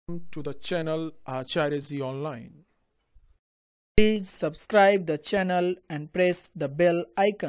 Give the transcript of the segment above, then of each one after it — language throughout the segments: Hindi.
To the channel Acharya Ji Online. Please subscribe the channel and press the bell icon.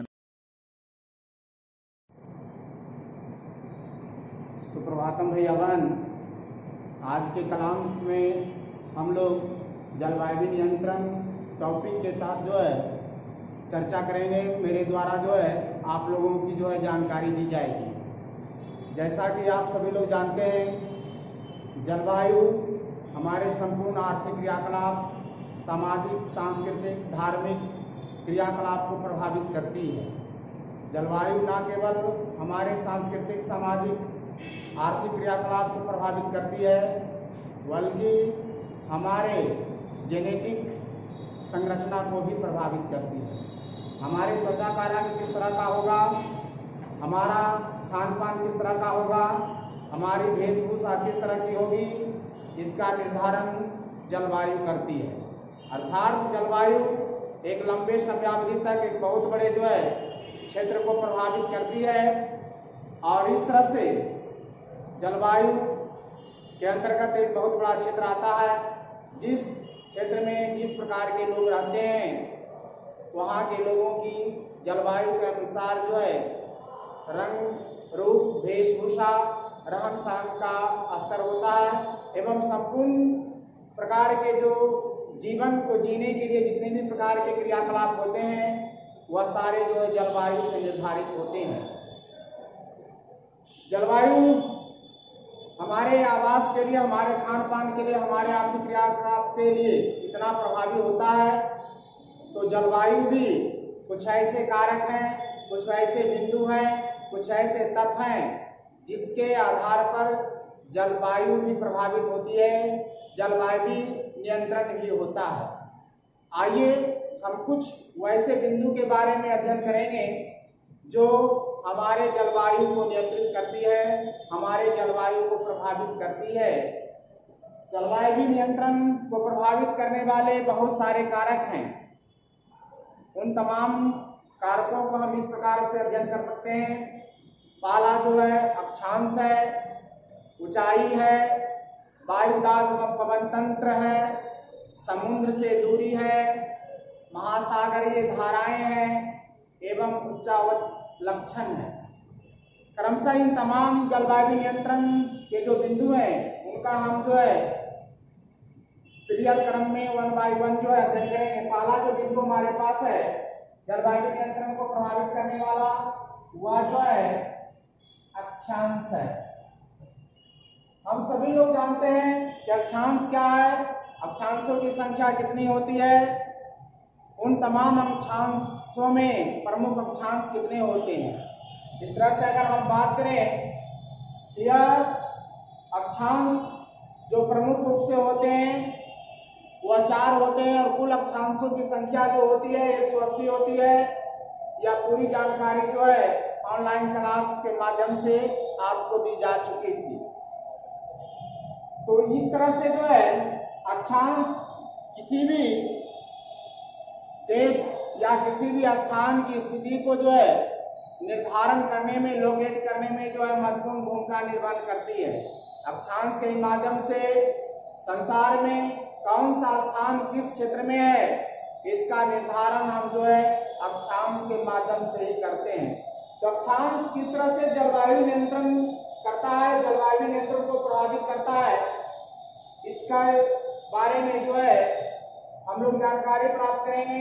Suprabhatam भैयावन। आज के कलांश में हम लोग जलवायु नियंत्रण टॉपिक के तहत चर्चा करेंगे। मेरे द्वारा आप लोगों की जानकारी दी जाएगी। जैसा कि आप सभी लोग जानते हैं, जलवायु हमारे संपूर्ण आर्थिक क्रियाकलाप, सामाजिक, सांस्कृतिक, धार्मिक क्रियाकलाप को प्रभावित करती है। जलवायु न केवल हमारे सांस्कृतिक, सामाजिक, आर्थिक क्रियाकलाप को प्रभावित करती है, बल्कि हमारे जेनेटिक संरचना को भी प्रभावित करती है। हमारे त्वचा का रंग किस तरह का होगा, हमारा खान पान किस तरह का होगा, हमारी वेशभूषा किस तरह की होगी, इसका निर्धारण जलवायु करती है। अर्थात जलवायु एक लंबे समयावधि तक एक बहुत बड़े क्षेत्र को प्रभावित करती है। और इस तरह से जलवायु के अंतर्गत एक बहुत बड़ा क्षेत्र आता है। जिस क्षेत्र में जिस प्रकार के लोग रहते हैं, वहाँ के लोगों की जलवायु के अनुसार रंग, रूप, वेशभूषा, रहन सहन का स्तर होता है एवं संपूर्ण प्रकार के जो जीवन को जीने के लिए जितने भी प्रकार के क्रियाकलाप होते हैं, वह सारे जलवायु से निर्धारित होते हैं। जलवायु हमारे आवास के लिए, हमारे खान पान के लिए, हमारे आर्थिक क्रियाकलाप के लिए इतना प्रभावी होता है, तो जलवायु भी कुछ ऐसे कारक हैं, कुछ ऐसे बिंदु हैं, कुछ ऐसे तत्व हैं जिसके आधार पर जलवायु भी प्रभावित होती है, जलवायु भी नियंत्रण भी होता है। आइए हम कुछ वैसे बिंदु के बारे में अध्ययन करेंगे जो हमारे जलवायु को नियंत्रित करती है, हमारे जलवायु को प्रभावित करती है। जलवायु नियंत्रण को प्रभावित करने वाले बहुत सारे कारक हैं। उन तमाम कारकों को हम इस प्रकार से अध्ययन कर सकते हैं। पहला अक्षांश है, ऊंचाई है, वायुदाब एवं पवन तंत्र है, समुद्र से दूरी है, महासागरीय धाराएं हैं एवं उच्चावच लक्षण है। क्रमशः इन तमाम जलवायु नियंत्रण के जो बिंदु हैं, उनका हम सीरियल क्रम में 1 by 1 अध्ययन करेंगे। पहला जो बिंदु हमारे पास है जलवायु नियंत्रण को प्रभावित करने वाला, वह अक्षांश है। हम सभी लोग जानते हैं कि अक्षांश क्या है, अक्षांशों की संख्या कितनी होती है, उन तमाम अक्षांशों में प्रमुख अक्षांश कितने होते हैं। इस तरह से अगर हम बात करें, यह अक्षांश जो प्रमुख रूप से होते हैं वह 4 होते हैं और कुल अक्षांशों की संख्या जो होती है 180 होती है। यह पूरी जानकारी ऑनलाइन क्लास के माध्यम से आपको दी जा चुकी थी। तो इस तरह से अक्षांश किसी भी देश या किसी भी स्थान की स्थिति को निर्धारण करने में, लोकेट करने में महत्वपूर्ण भूमिका निर्वहन करती है। अक्षांश के माध्यम से संसार में कौन सा स्थान किस क्षेत्र में है, इसका निर्धारण हम अक्षांश के माध्यम से ही करते हैं। तो अक्षांश किस तरह से जलवायु नियंत्रण करता है, जलवायु नियंत्रण को प्रभावित करता है, इसका बारे में हम लोग जानकारी प्राप्त करेंगे।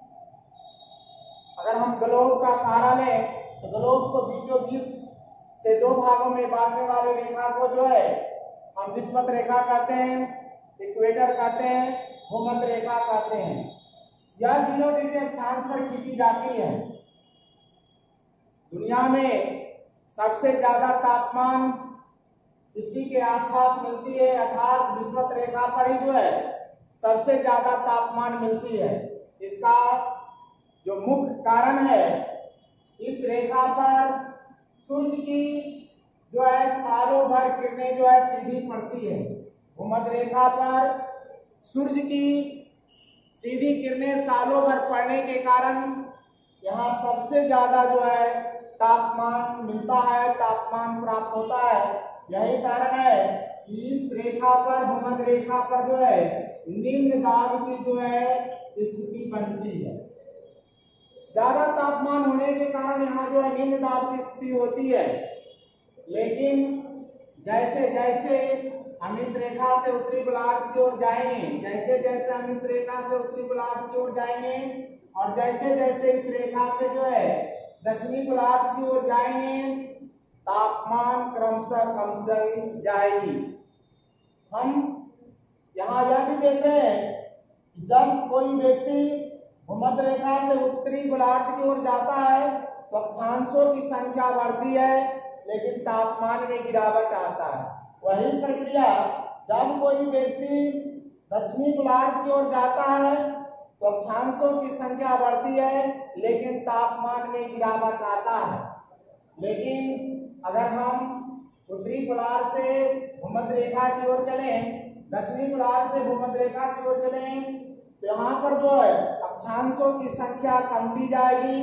अगर हम ग्लोब का सहारा लें, तो ग्लोब को बीचों बीच से 2 भागों में बांटने वाली रेखा को हम विषुवत रेखा कहते हैं, इक्वेटर कहते हैं, भूमध्य रेखा कहते हैं। यह 0 डिग्री अक्षांश पर खींची जाती है। दुनिया में सबसे ज्यादा तापमान इसी के आसपास मिलती है, अर्थात विषुवत रेखा पर ही सबसे ज्यादा तापमान मिलती है। इसका जो मुख्य कारण है, इस रेखा पर सूर्य की सालों भर किरणें सीधी पड़ती है। भूमध्य रेखा पर सूर्य की सीधी किरणें सालों भर पड़ने के कारण यहाँ सबसे ज्यादा तापमान मिलता है, तापमान प्राप्त होता है। यही कारण है कि इस रेखा पर, भूमध्य रेखा पर जो है निम्न दाब की जो है स्थिति बनती है। ज्यादा तापमान होने के कारण यहाँ जो है निम्न दाब की स्थिति होती है, लेकिन जैसे जैसे हम इस रेखा से उत्तरी गोलार्ध की ओर जाएंगे, जैसे जैसे हम इस रेखा से उत्तरी गोलार्ध की ओर जाएंगे और जैसे जैसे इस रेखा से जो है दक्षिणी गोलार्ध की ओर जाएंगे, तापमान क्रमशः कमती जाएगी। हम यहाँ यह भी देख रहे हैं कि जब कोई व्यक्ति भूमध्य रेखा से उत्तरी गोलार्ध की ओर जाता है तो अक्षांशों की संख्या बढ़ती है, लेकिन तापमान में गिरावट आता है। वही प्रक्रिया जब कोई व्यक्ति दक्षिणी गोलार्ध की ओर जाता है तो अक्षांशों की संख्या बढ़ती है, लेकिन तापमान में गिरावट आता है। लेकिन अगर हम उत्तरी गोलार्ध से भूमध्य रेखा की ओर चलें, दक्षिणी गोलार्ध से भूमध्य रेखा की ओर चलें, तो यहाँ पर जो है अक्षांशों की संख्या कमती जाएगी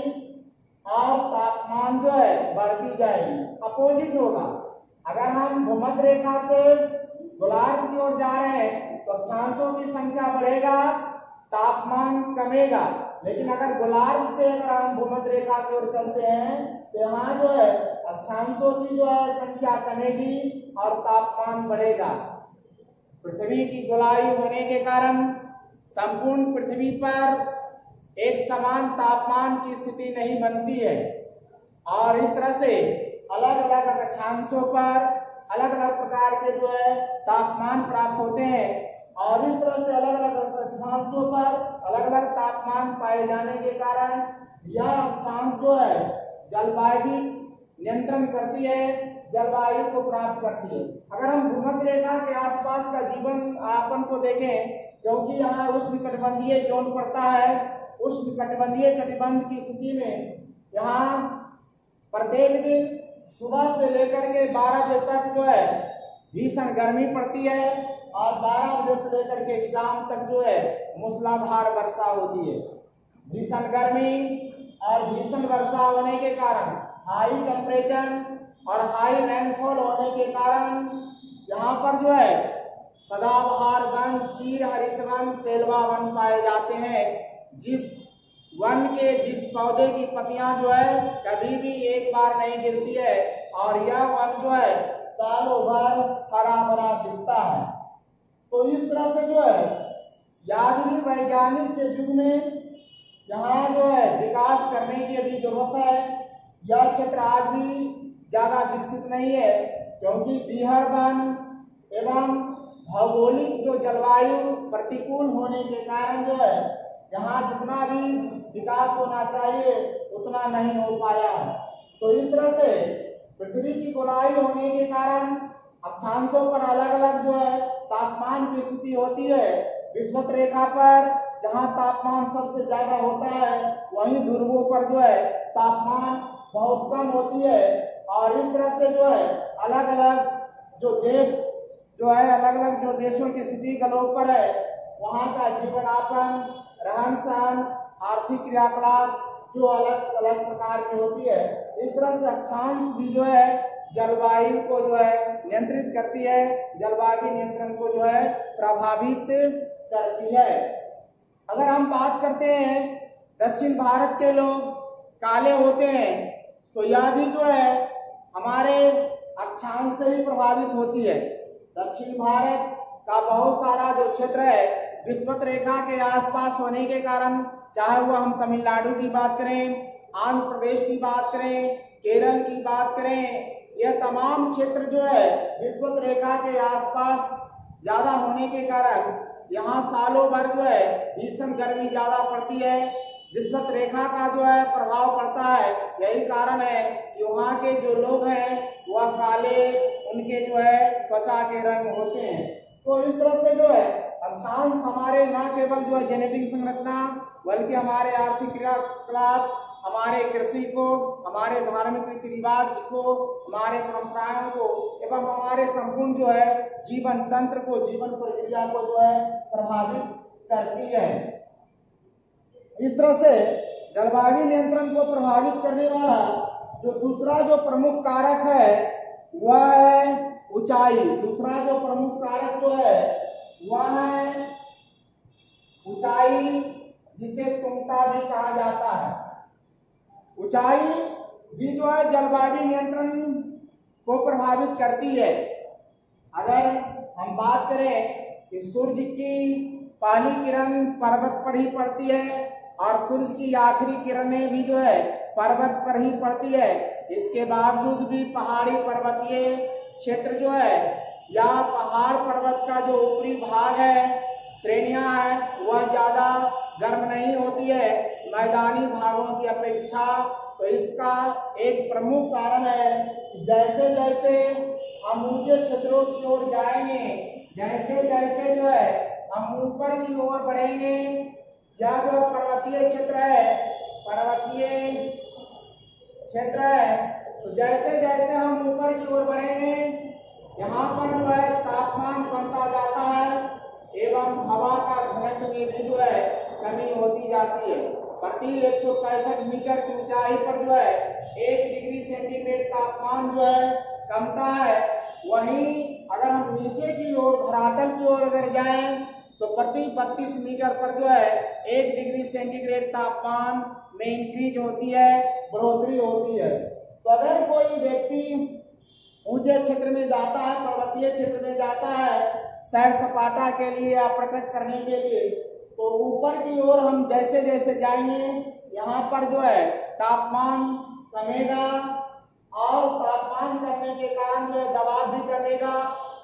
और तापमान जो है बढ़ती जाएगी। अपोजिट होगा। अगर हम भूमध्य रेखा से गोलार्ध की ओर जा रहे हैं तो अक्षांशों की संख्या बढ़ेगा, तापमान कमेगा। लेकिन अगर गोलार्ध से अगर हम भूमध्य रेखा की ओर चलते हैं तो यहाँ जो है अक्षांशों की जो है संख्या कमेगी और तापमान बढ़ेगा। पृथ्वी की गोलाई होने के कारण संपूर्ण पृथ्वी पर एक समान तापमान की स्थिति नहीं बनती है और इस तरह से अलग अलग अक्षांशों पर अलग अलग प्रकार के जो है तापमान प्राप्त होते हैं और इस तरह से अलग अलग अक्षांशों पर अलग अलग तापमान पाए जाने के कारण यह अक्षांश जो है जलवायु नियंत्रण करती है, जलवायु को प्राप्त करती है। अगर हम भूमध्य रेखा के आसपास का जीवन यापन को देखें, क्योंकि यहाँ उष्णकटिबंधीय जोन पड़ता है, उष्णकटिबंधीय कटिबंध की स्थिति में यहाँ प्रत्येक दिन सुबह से लेकर के 12 बजे तक जो है भीषण गर्मी पड़ती है और 12 बजे से लेकर के शाम तक जो है मूसलाधार वर्षा होती है। भीषण गर्मी और भीषण वर्षा होने के कारण हाई टेम्परेचर और हाई रेनफॉल होने के कारण यहाँ पर जो है सदाबहार वन, चीर हरित वन, सेलवा वन पाए जाते हैं। जिस वन के जिस पौधे की पत्तियां जो है कभी भी एक बार नहीं गिरती है और यह वन जो है सालों भर हरा भरा दिखता है। तो इस तरह से जो है यादवी वैज्ञानिक के युग में यहाँ जो है विकास करने की अभी जरूरत है। यह क्षेत्र आज भी ज्यादा विकसित नहीं है, क्योंकि बीहड़ वन एवं भौगोलिक जो जलवायु प्रतिकूल होने के कारण जो है यहाँ जितना भी विकास होना चाहिए उतना नहीं हो पाया है। तो इस तरह से पृथ्वी की गोलाई होने के कारण अक्षांशों पर अलग अलग जो है तापमान की स्थिति होती है। विषुवत रेखा पर जहाँ तापमान सबसे ज्यादा होता है, वहीं ध्रुवों पर जो है तापमान बहुत कम होती है। और इस तरह से जो है अलग अलग जो देश जो है अलग अलग जो देशों की स्थिति ग्लोब पर है, वहाँ का जीवन यापन, रहन सहन, आर्थिक क्रियाकलाप जो अलग अलग प्रकार की होती है। इस तरह से अक्षांश भी जो है जलवायु को जो है नियंत्रित करती है, जलवायु नियंत्रण को जो है प्रभावित करती है। अगर हम बात करते हैं दक्षिण भारत के लोग काले होते हैं, तो यह भी जो है हमारे अक्षांश से ही प्रभावित होती है। दक्षिण भारत का बहुत सारा जो क्षेत्र है विषुवत रेखा के आसपास होने के कारण, चाहे वो हम तमिलनाडु की बात करें, आंध्र प्रदेश की बात करें, केरल की बात करें, यह तमाम क्षेत्र जो है विषुवत रेखा के आसपास ज्यादा होने के कारण यहाँ सालों भर जो है भीषण गर्मी ज्यादा पड़ती है। विषुवत रेखा का जो है प्रभाव पड़ता है। यही कारण है कि वहाँ के जो लोग हैं वह काले, उनके जो है त्वचा के रंग होते हैं। तो इस तरह से जो है अक्षांश हमारे न केवल जो है जेनेटिक संरचना, बल्कि हमारे आर्थिक क्रियाकलाप, हमारे कृषि को, हमारे धार्मिक रीति रिवाज को, हमारे परंपराओं को एवं हमारे संपूर्ण जो है जीवन तंत्र को, जीवन प्रक्रिया को जो है प्रभावित करती है। इस तरह से जलवायु नियंत्रण को प्रभावित करने वाला जो दूसरा जो प्रमुख कारक है वह है ऊंचाई। दूसरा जो प्रमुख कारक जो है वह है ऊंचाई, जिसे तुंगता भी कहा जाता है। ऊंचाई भी जो है जलवायु नियंत्रण को प्रभावित करती है। अगर हम बात करें कि सूर्य की पहली किरण पर्वत पर ही पड़ती है और सूर्य की आखिरी किरणें भी जो है पर्वत पर ही पड़ती है, इसके बावजूद भी पहाड़ी पर्वतीय क्षेत्र जो है या पहाड़ पर्वत का जो ऊपरी भाग है, श्रेणियां है, वह ज्यादा गर्म नहीं होती है मैदानी भागों की अपेक्षा। तो इसका एक प्रमुख कारण है कि जैसे जैसे हम ऊंचे क्षेत्रों की ओर जाएंगे, जैसे जैसे जो है हम ऊपर की ओर बढ़ेंगे, या जो पर्वतीय क्षेत्र है, तो जैसे जैसे हम ऊपर की ओर बढ़ेंगे, यहाँ पर जो है तापमान कमता जाता है एवं हवा का घनत्व में भी जो है कमी होती जाती है। प्रति 165 मीटर की ऊंचाई पर जो है 1 डिग्री सेंटीग्रेड तापमान जो है कमता है। वहीं अगर हम नीचे की ओर धरातल की ओर अगर जाएं तो प्रति 32 मीटर पर जो है 1 डिग्री सेंटीग्रेड तापमान में इंक्रीज होती है, बढ़ोतरी होती है। तो अगर कोई व्यक्ति ऊंचे क्षेत्र में जाता है, पर्वतीय क्षेत्र में जाता है सैर सपाटा के लिए या पर्यटक करने के लिए, तो ऊपर की ओर हम जैसे जैसे जाएंगे यहाँ पर जो है तापमान कमेगा और तापमान कमने के कारण जो है दबाव भी कमेगा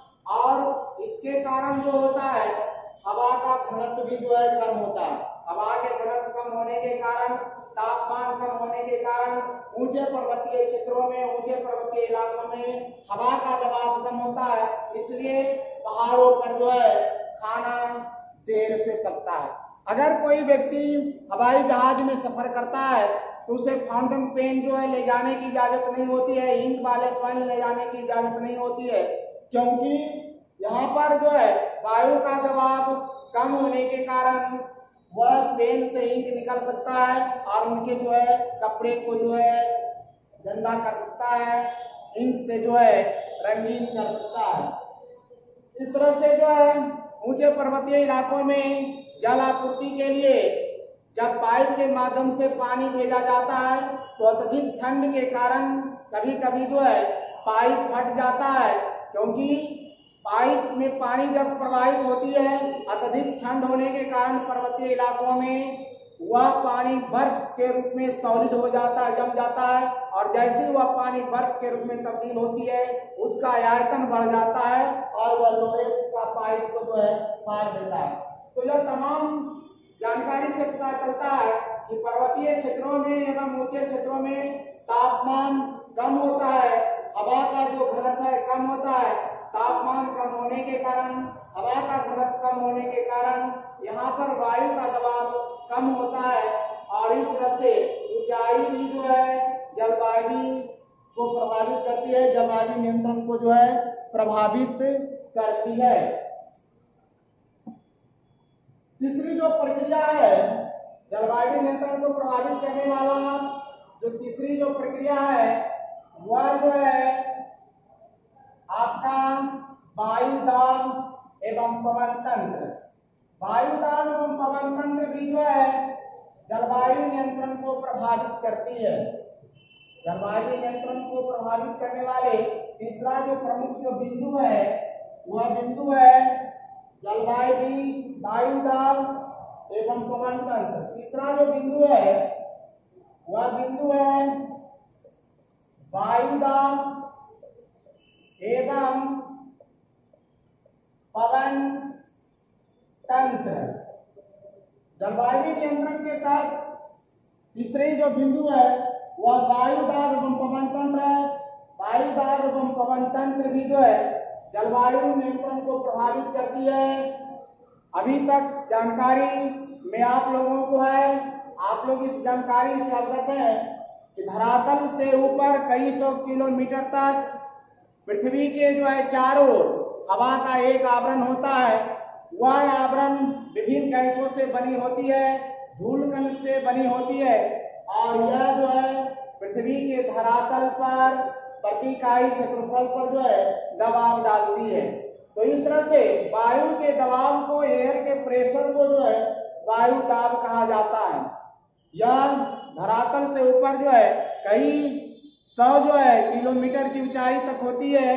और इसके कारण जो होता है हवा का घनत्व भी जो है कम होता है। हवा के घनत्व कम होने के कारण, तापमान कम होने के कारण ऊंचे पर्वतीय क्षेत्रों में, ऊंचे पर्वतीय इलाकों में हवा का दबाव कम होता है, इसलिए पहाड़ों पर जो है खाना देर से पकता है। अगर कोई व्यक्ति हवाई जहाज में सफर करता है तो उसे फाउंटेन पेन जो है ले जाने की इजाजत नहीं होती है, इंक वाले पेन ले जाने की इजाजत नहीं होती है, क्योंकि यहाँ पर जो है वायु का दबाव कम होने के कारण वह पेन से इंक निकल सकता है और उनके जो है कपड़े को जो है गंदा कर सकता है, इंक से जो है रंगीन कर सकता है। इस तरह से जो है ऊंचे पर्वतीय इलाकों में जल आपूर्ति के लिए जब पाइप के माध्यम से पानी भेजा जाता है तो अत्यधिक ठंड के कारण कभी कभी जो है पाइप फट जाता है, क्योंकि पाइप में पानी जब प्रवाहित होती है अत्यधिक ठंड होने के कारण पर्वतीय इलाकों में वह पानी बर्फ के रूप में सॉलिड हो जाता है, जम जाता है, और जैसे ही वह पानी बर्फ के रूप में तब्दील होती है उसका आयतन बढ़ जाता है और वह लोहे का पाइप को जो है फाड़ देता है। तो यह तमाम जानकारी से पता चलता है कि पर्वतीय क्षेत्रों में एवं ऊंचे क्षेत्रों में तापमान कम होता है, हवा का जो घनत्व है कम होता है। तापमान कम होने के कारण, हवा का घनत्व कम होने के कारण यहाँ पर वायु का दबाव कम होता है और इस तरह से ऊंचाई भी जो है जलवायु को प्रभावित करती है, जलवायु नियंत्रण को जो है प्रभावित करती है। तीसरी जो प्रक्रिया है जलवायु नियंत्रण को प्रभावित करने वाला, जो तीसरी जो प्रक्रिया है वह जो है आपका वायुदाब एवं पवन तंत्र। वायुदाब एवं पवन तंत्र भी जो है जलवायु नियंत्रण को प्रभावित करती है। जलवायु नियंत्रण को प्रभावित करने वाले तीसरा जो प्रमुख जो बिंदु है वह बिंदु है जलवायु वायुदाब एवं पवन तंत्र। तीसरा जो बिंदु है वह बिंदु है वायुदाब एवं पवन तंत्र। जलवायु नियंत्रण के तहत तीसरे जो बिंदु है वह वायुदाब एवं पवन तंत्र है। वायुदाब एवं पवन तंत्र भी जो है जलवायु नियंत्रण को प्रभावित करती है। अभी तक जानकारी में आप लोगों को है, आप लोग इस जानकारी से अवगत हैं कि धरातल से ऊपर कई सौ किलोमीटर तक पृथ्वी के जो है चारों ओर हवा का एक आवरण होता है। वह आवरण विभिन्न गैसों से बनी होती है, धूलकण से बनी होती है और यह जो है पृथ्वी के धरातल पर प्रति इकाई क्षेत्रफल पर जो है दबाव डालती है। तो इस तरह से वायु के दबाव को, एयर के प्रेशर को जो है वायु दाब कहा जाता है। यह धरातल से ऊपर जो है कई 100 जो है किलोमीटर की ऊंचाई तक होती है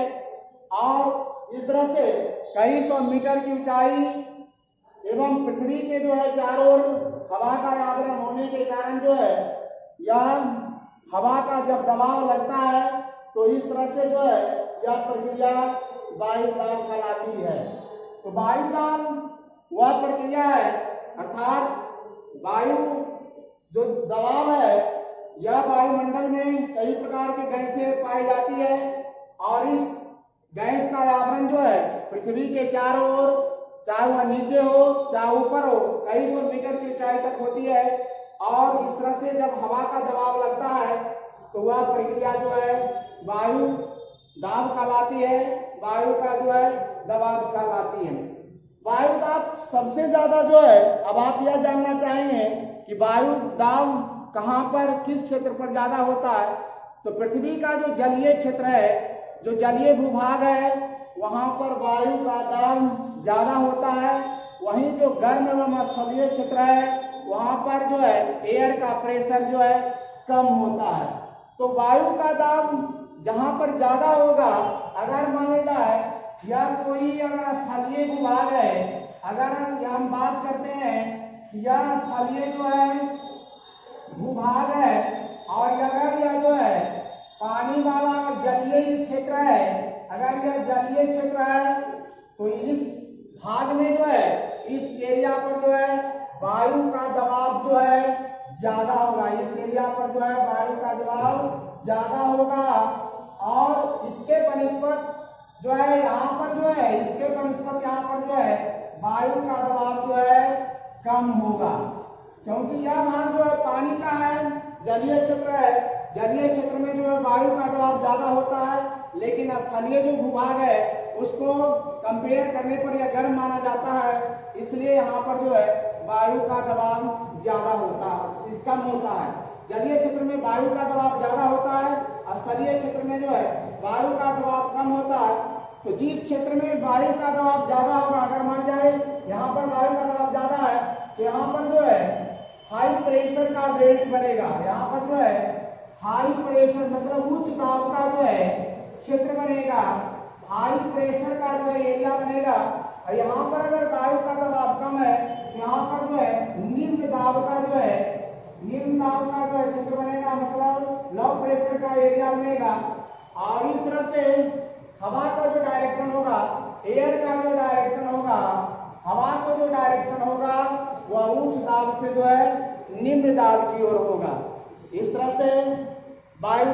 और इस तरह से कई 100 मीटर की ऊंचाई एवं पृथ्वी के जो है चारों ओर हवा का आवरण होने के कारण जो है यह हवा का जब दबाव लगता है तो इस तरह से जो है यह प्रक्रिया वायु दाब कहलाती है। तो वायु दाब वह प्रक्रिया है, अर्थात वायु जो दबाव है यह वायुमंडल में कई प्रकार की गैसें पाई जाती है और इस गैस का आवरण जो है पृथ्वी के चारों ओर, चाहे वह नीचे हो चाहे ऊपर हो, कई 100 मीटर की ऊंचाई तक होती है और इस तरह से जब हवा का दबाव लगता है तो वह प्रक्रिया जो है वायु दाब कहलाती है, वायु का जो है दबाव कहलाती है। वायु दाब सबसे ज्यादा जो है, अब आप यह जानना चाहेंगे कि वायु दाब कहाँ पर, किस क्षेत्र पर ज्यादा होता है, तो पृथ्वी का जो जलीय क्षेत्र है, जो जलीय भूभाग है, वहां पर वायु का दाब ज्यादा होता है। वहीं जो गर्म एवं स्थलीय क्षेत्र है वहां पर जो है एयर का प्रेशर जो है कम होता है। तो वायु का दाब जहां पर ज्यादा होगा, अगर मान लिया है या कोई अगर स्थलीय भूभाग है, अगर हम बात करते हैं यह स्थलीय जो है भूभाग है और अगर यह जो है पानी वाला जलीय क्षेत्र है, अगर यह जलीय क्षेत्र है तो इस भाग में जो है, इस एरिया पर जो है वायु का दबाव जो है ज्यादा होगा, इस एरिया पर जो है वायु का दबाव ज्यादा होगा और इसके बनिस्पत जो है यहाँ पर जो है, इसके बनिस्पत यहाँ पर जो है वायु का दबाव जो है कम होगा, क्योंकि यह भाग जो है पानी का है, जलीय क्षेत्र है, जलीय क्षेत्र में जो है वायु का दबाव ज्यादा होता है, लेकिन स्थलीय जो भूभाग है उसको कंपेयर करने पर यह गर्म माना जाता है, इसलिए यहाँ पर जो है वायु का दबाव ज्यादा होता है, कम होता है। जलीय क्षेत्र में वायु का दबाव ज्यादा होता है, स्थलीय क्षेत्र में जो है वायु का दबाव कम होता है। तो जिस क्षेत्र में वायु का दबाव ज्यादा होगा, अगर मान जाए यहाँ पर वायु का दबाव ज्यादा है तो यहाँ पर जो है हाई प्रेशर का बेल्ट बनेगा, यहाँ पर जो है हाई प्रेशर मतलब उच्च दाब का जो है क्षेत्र बनेगा, हाई प्रेशर का जो है एरिया बनेगा। और यहाँ पर अगर वायु का दबाव कम है तो यहाँ पर जो है निम्न दाब का जो है, निम्न दाब का जो है क्षेत्र बनेगा, मतलब लो प्रेशर का एरिया बनेगा। और इस तरह से हवा का जो डायरेक्शन होगा, एयर का जो डायरेक्शन होगा, हवा का जो डायरेक्शन होगा वह उच्च दाब से जो है निम्न दाब की ओर होगा। इस तरह से वायु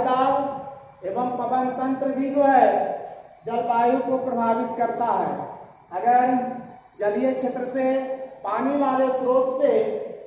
दाब एवं पवन तंत्र भी जो है जलवायु को प्रभावित करता है। अगर जलीय क्षेत्र से, पानी वाले स्रोत से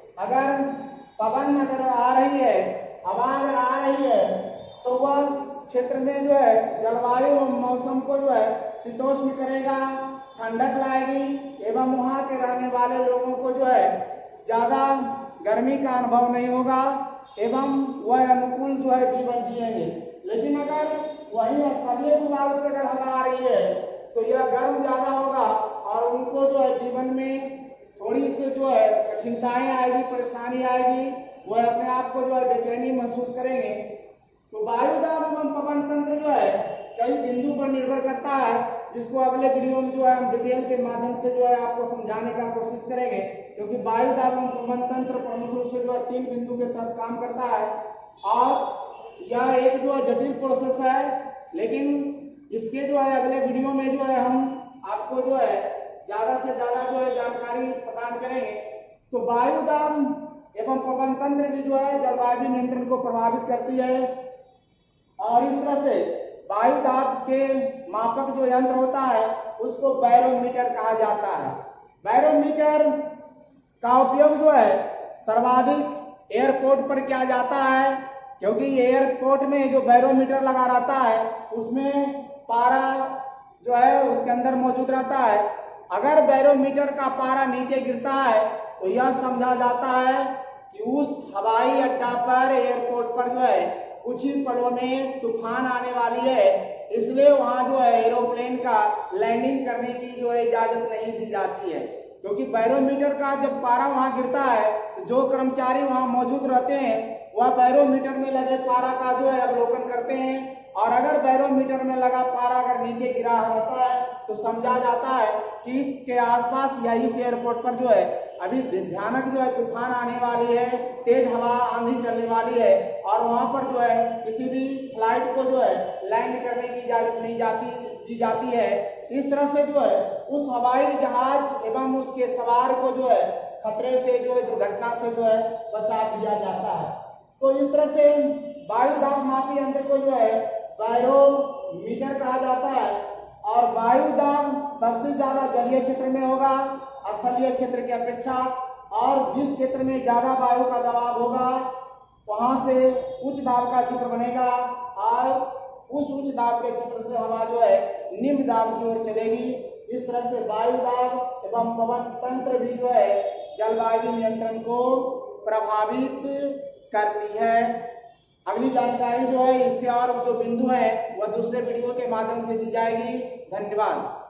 अगर पवन अगर आ रही है, हवा अगर आ रही है तो वह क्षेत्र में जो है जलवायु मौसम को जो है शीतोष्ण करेगा, ठंडक लाएगी एवं वहाँ के रहने वाले लोगों को जो है ज्यादा गर्मी का अनुभव नहीं होगा एवं वह अनुकूल जो है जीवन जिएंगे। लेकिन अगर वही स्थलीय भूभाग से अगर हवा आ रही है तो यह गर्म ज्यादा होगा और उनको जो है जीवन में थोड़ी सी जो है कठिनाई आएगी, परेशानी आएगी, वह अपने आप को जो है बेचैनी महसूस करेंगे। तो वायु दाब एवं पवन तंत्र जो है कई बिंदु पर निर्भर करता है, जिसको अगले वीडियो में जो है हम डिटेल के माध्यम से जो है आपको समझाने का कोशिश करेंगे, क्योंकि वायु दाब एवं पवन तंत्र प्रमुख रूप से जो है 3 बिंदु के तहत काम करता है और यह एक जो है जटिल प्रोसेस है, लेकिन इसके जो है अगले वीडियो में जो है हम आपको जो है ज्यादा से ज्यादा जो है जानकारी प्रदान करेंगे। तो वायु दाब एवं पवन तंत्र भी जो है जलवायु नियंत्रण को प्रभावित करती है और इस तरह से वायु दाब के मापक जो यंत्र होता है उसको बैरोमीटर कहा जाता है। बैरोमीटर का उपयोग जो है सर्वाधिक एयरपोर्ट पर किया जाता है, क्योंकि एयरपोर्ट में जो बैरोमीटर लगा रहता है उसमें पारा जो है उसके अंदर मौजूद रहता है। अगर बैरोमीटर का पारा नीचे गिरता है तो यह समझा जाता है कि उस हवाई अड्डा पर, एयरपोर्ट पर जो है कुछ ही पलों में तूफान आने वाली है, इसलिए वहां जो है एरोप्लेन का लैंडिंग करने की जो है इजाजत नहीं दी जाती है। क्योंकि बैरोमीटर का जब पारा वहां गिरता है तो जो कर्मचारी वहां मौजूद रहते हैं वह बैरोमीटर में लगे पारा का जो है अवलोकन करते हैं, और अगर बैरोमीटर में लगा पारा अगर नीचे गिरा रहता है तो समझा जाता है कि इसके आसपास या इस एयरपोर्ट पर जो है अभी भयानक जो है तूफान आने वाली है, तेज हवा आंधी चलने वाली है, और वहां पर जो है किसी भी फ्लाइट को जो है लैंड करने की इजाजत नहीं दी जाती है। इस तरह से जो है उस हवाई जहाज एवं उसके सवार को जो है खतरे से जो है दुर्घटना से जो है बचा दिया जाता है। तो इस तरह से वायु दाब मापी यंत्र को जो है बैरोमीटर कहा जाता है, और वायु दाब सबसे ज्यादा जलीय क्षेत्र में होगा स्थलीय क्षेत्र की अपेक्षा, और जिस क्षेत्र में ज्यादा वायु का दबाव होगा वहां से उच्च दाब का क्षेत्र बनेगा, और उस उच्च दाब के क्षेत्र से हवा जो है निम्न दाब की ओर चलेगी। इस तरह से वायु दाब एवं पवन तंत्र भी जो है जलवायु नियंत्रण को प्रभावित करती है। अगली जानकारी जो है इसके और जो बिंदु है वह दूसरे वीडियो के माध्यम से दी जाएगी। धन्यवाद।